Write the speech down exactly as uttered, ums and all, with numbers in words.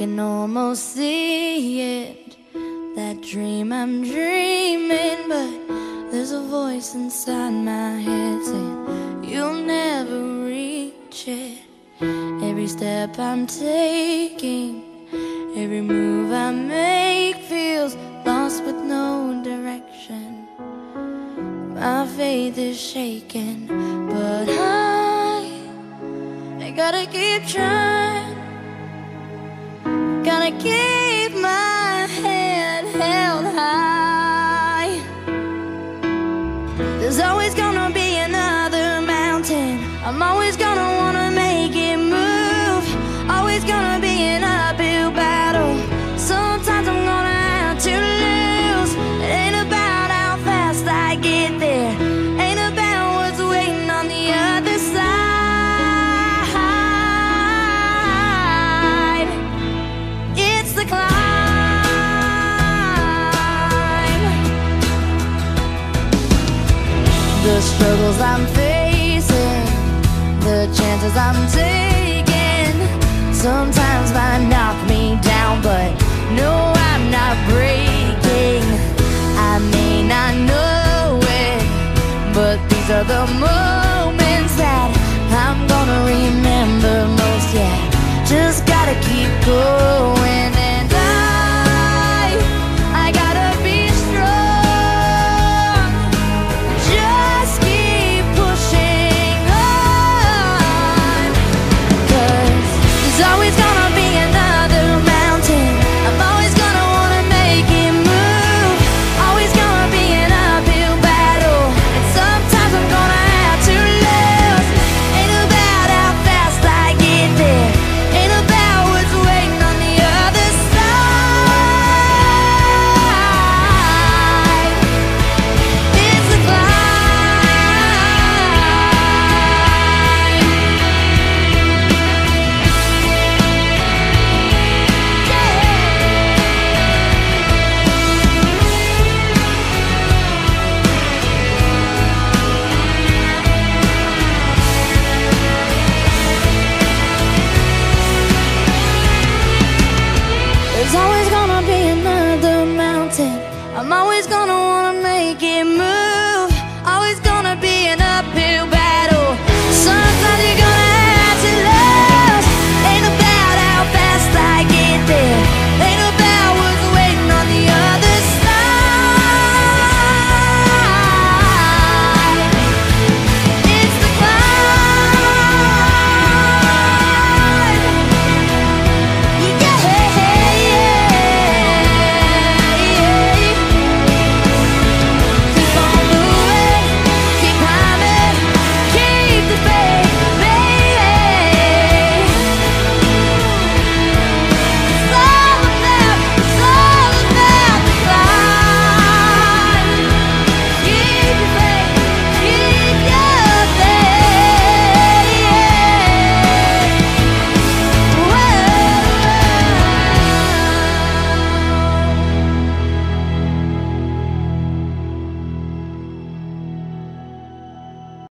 can almost see it, that dream I'm dreaming, but there's a voice inside my head saying you'll never reach it. Every step I'm taking, every move I make feels lost with no direction. My faith is shaking, but I, I gotta keep trying. Gotta keep my head held high. There's always gonna be another mountain. I'm always gonna wanna make it move. Always gonna be an uphill battle. Sometimes I'm gonna have to lose. It ain't about how fast I get there, ain't about what's waiting on the other side. It's the climb. The struggles I'm facing, the chances I'm taking, sometimes might knock me down, but no, I'm not breaking. I may not know it, but these are the moments that I'm gonna remember most. Yeah, just gotta keep going.